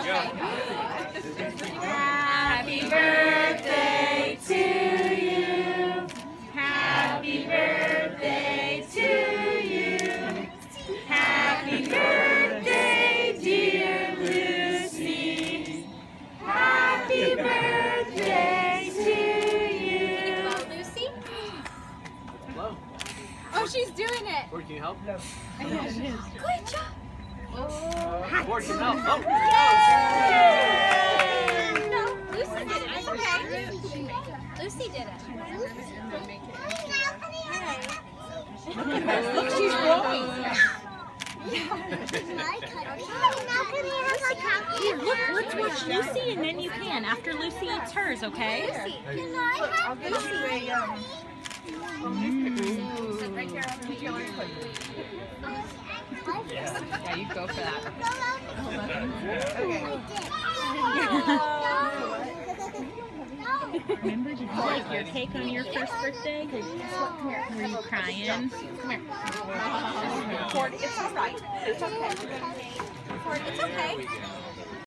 Happy birthday to you. Happy birthday to you. Happy birthday, dear Lucy. Happy birthday to you. Hello, Lucy. Hello. Oh, she's doing it. Cord, can you help? No. Good job. Cord, can you help? Oh. No, Lucy did it. It's okay. Lucy did it. Look, she's growing. Here, look, let's watch Lucy and then you can. After Lucy eats hers, okay? Lucy, can I have Lucy? Right there on the Yeah, you go for that. Remember, did you like your cake on your first birthday? Were you crying? Come here. It's all right. It's okay. It's okay.